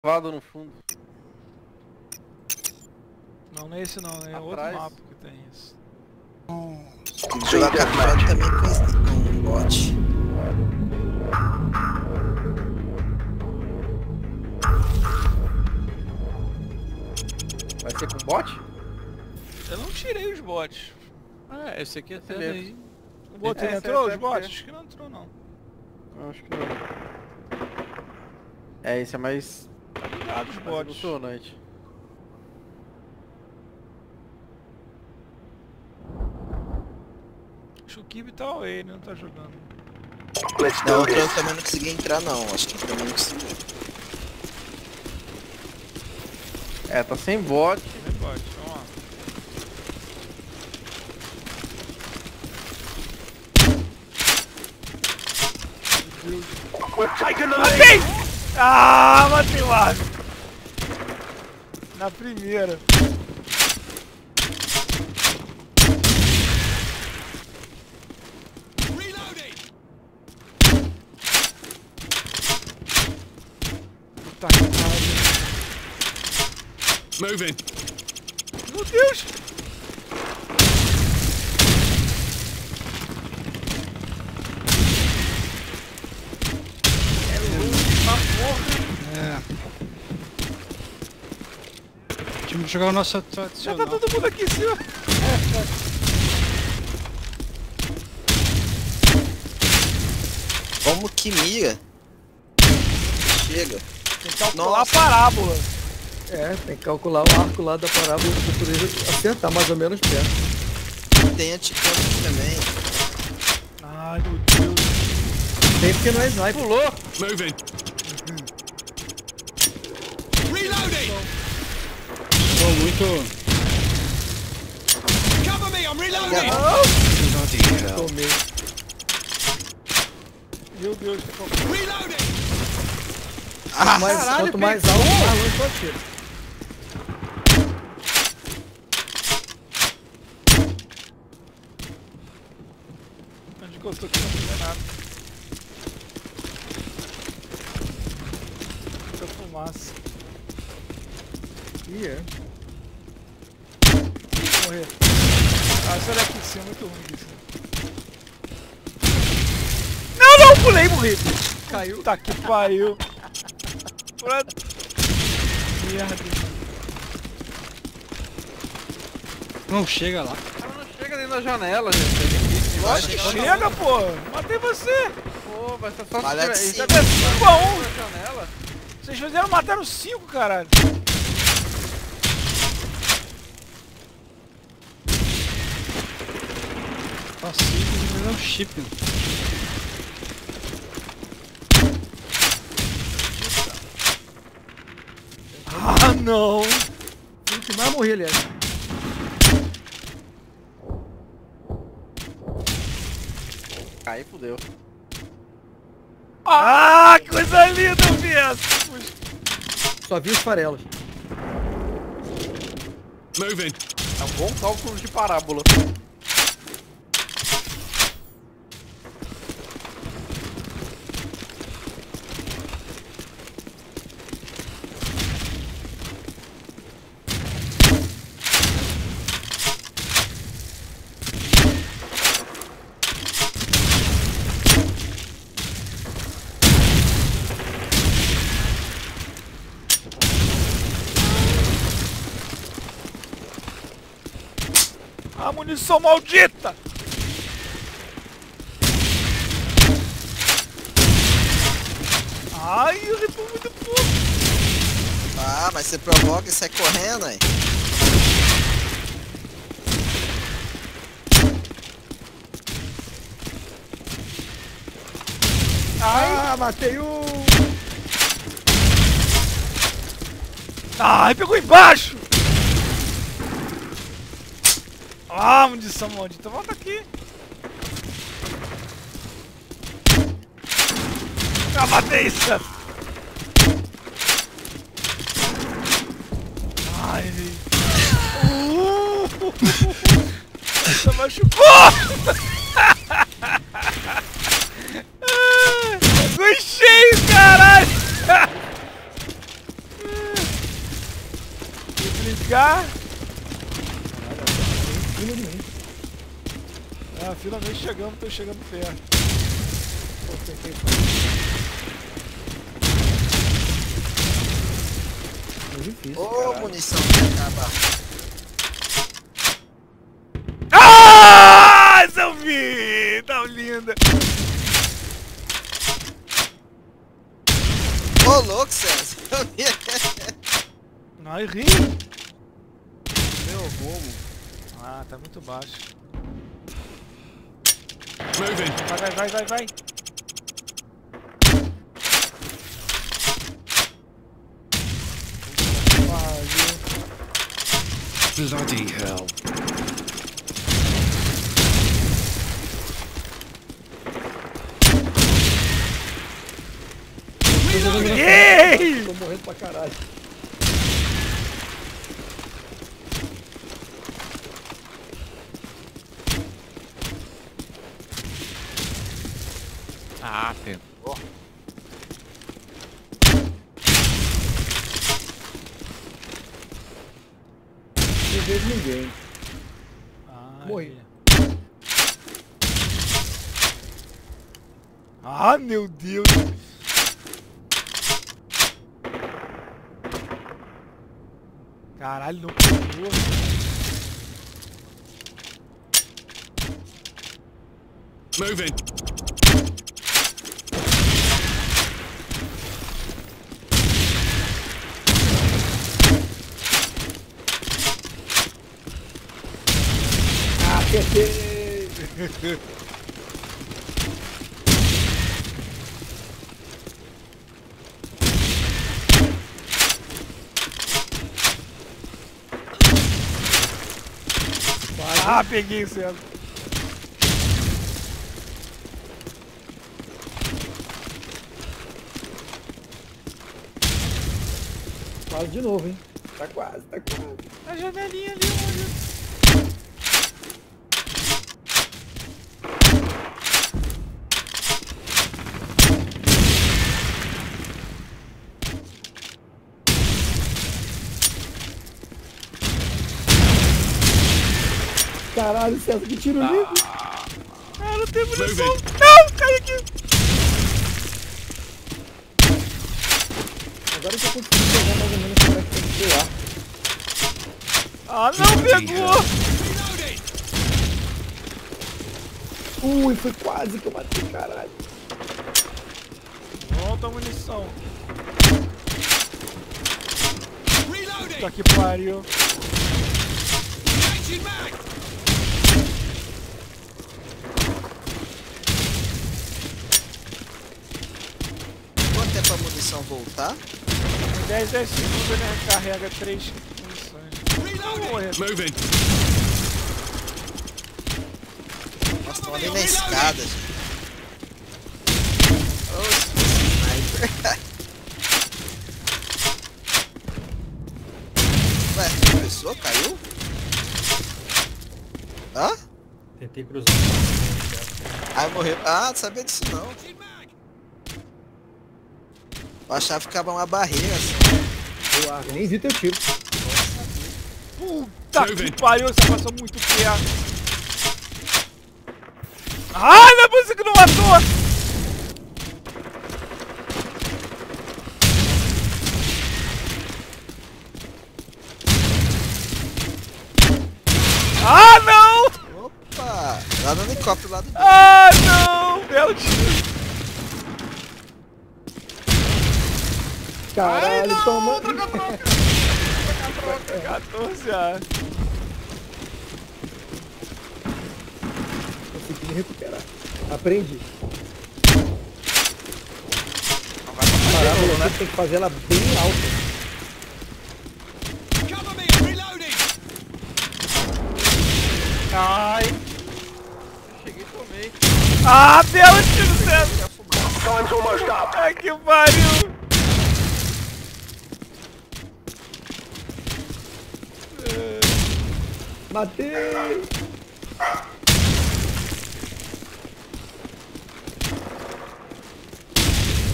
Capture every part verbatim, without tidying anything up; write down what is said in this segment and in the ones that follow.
Cavado no fundo. Não, não é esse não, é Atrás. outro mapa que tem isso. Tem que jogar capturado também com, esse, com bot. Vai ser com bot? Eu não tirei os bots. Ah, esse aqui até Beleza. daí. O bot É, entrou, esse é os bots? porque- Acho que não entrou não. Eu acho que não. É, esse é mais, Cuidado os mais bots. emocionante. Acho que o Kibe tá away, ele não tá jogando. Não, eu também não consegui entrar não, acho que eu também não consegui. É, tá sem bot. Tem bot, vamos lá. Matei! Ah, matei o Arno. Na primeira. Puta que pariu. Moving. Meu Deus! É. Tínhamos que jogar o nosso Já tradicional. tá todo mundo aqui em cima. Como que mira? Chega. Tem que calcular Nossa. a parábola. É, tem que calcular o arco lá da parábola pra poder acertar mais ou menos perto. Tem anticampo aqui também. Ai, meu Deus. Tem porque não é sniper. Pulou! Moving. Tô muito. Tomei. Meu Deus, que calcular. Quanto mais, caralho, quanto mais pegou! alto, mais longe eu atiro. Onde que eu tô aqui não tem nada. Muita fumaça. Ih, é. Vou morrer. Ah, essa daqui em cima é muito ruim aqui em cima. Não, não, pulei e morri. Caiu. Tá que pariu. Pra... Merda. Não chega lá. O cara não chega nem na janela, gente. Lógico que chega, pô. Matei você. Pô, vai ser só Olha se que tiver- sim. Ele cinco a um. na janela. Vocês fizeram, mataram cinco, caralho. Passivo, mas é um chip. Ah, não. Foi o que mais morri, aliás. Aí fudeu. Ah, que coisa linda, eu vi essa. Só vi os farelos. Moving. É um bom cálculo de parábola. A munição maldita. Ai, eu repulo muito pouco. Ah, mas você provoca e sai correndo aí. Ah, matei o... Ai, pegou embaixo. Ah, munição maldita. Volta aqui. Ah, matei isso. Ai. Uh, Essa machucou. Fui cheio, caralho. brincar? Cima de mim. Ah, finalmente chegamos, tô chegando perto. Pô, peguei. É difícil. Ô, caralho. munição que acaba. Ah, Salvi! Tá linda! Ô, louco, César. Ai, ri! Meu rumo. Ah, tá muito baixo. Moving. Vai, vai, vai, vai, vai! Bloody hell. Ei! Tô morrendo pra caralho. Ah, filho. Não vejo ninguém. Ah, Morri. Ah, meu Deus! Caralho, não pegou. Moving. Ah, acertei! Ah, peguei o céu. Quase de novo, hein? Tá quase, tá quase. A janelinha ali, olha. Caralho, César, que tiro lindo! Ah, não tem munição. Moving. Não, cai aqui. Agora que eu consegui pegar mais ou menos como é que tem que pular. Ah, não pegou. Ui, foi quase que eu matei, caralho. Volta a munição. Puta que pariu. Quanto tempo a munição voltar? dez, dez segundos ele recarrega três munições. Vou morrer. Moving. Nós estamos ali na escada, gente. Ô, sniper. Ué, começou? Caiu? Hã? Tentei cruzar. Ah, morreu. Ah, não sabia disso não. Eu achava que ficava uma barreira assim. Eu acho, nem vi teu tiro. Puta que Moving. pariu, você passou muito perto. Ah, não é possível que não matou. Ah, não! Opa! Lá no helicóptero lá do Ah, não! Belo tiro. Caralho, toma. quatorze A. Consegui me recuperar. Aprendi. A parábola, né? Tem que fazer ela bem alta. Ai. Cheguei e tomei. Ah, belo tiro, César. Ai, que pariu. Matei!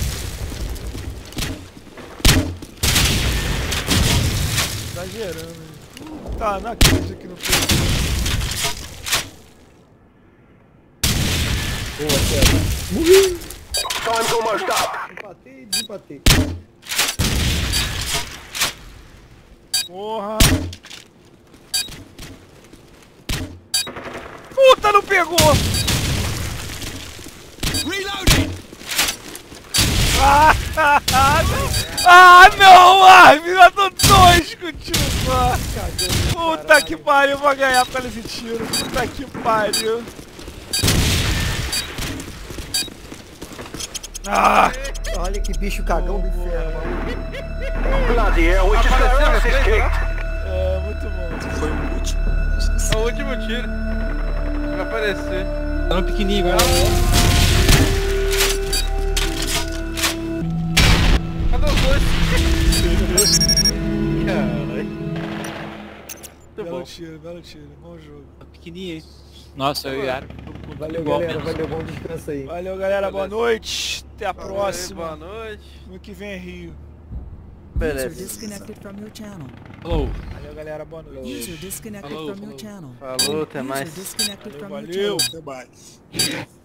Exagerando. Tá, não acredito que não foi. Boa, César. Morri! Time's almost up. Empatei e desempatei. Porra! Puta, não pegou! Reloading. Ah, ah não! Ah, me matou dois contigo! Ah, puta que pariu, eu vou ganhar por esse tiro. Puta que pariu. Ah! Olha que bicho cagão do inferno. Bloody hell, we just got our asses kicked. É, muito bom. Foi o último. É o último tiro. Vai aparecer. Tá no pequenininho agora. Cadê os dois? Caralho. Muito Belo bom. tiro, belo tiro. Bom jogo. Tá pequenininho, hein? Nossa, eu e Yara. Valeu, Igual galera. mesmo. Valeu, bom descanso aí. Valeu, galera. Boa Beleza. noite. Até a Valeu, próxima. Boa noite. No que vem é Rio. User Beleza. disconnected from your channel. Falou. Valeu, galera. Boa noite. User disconnected Hello, from your hello. channel. Falou, até User mais. disconnected Valeu, from your valeu. channel. Até mais.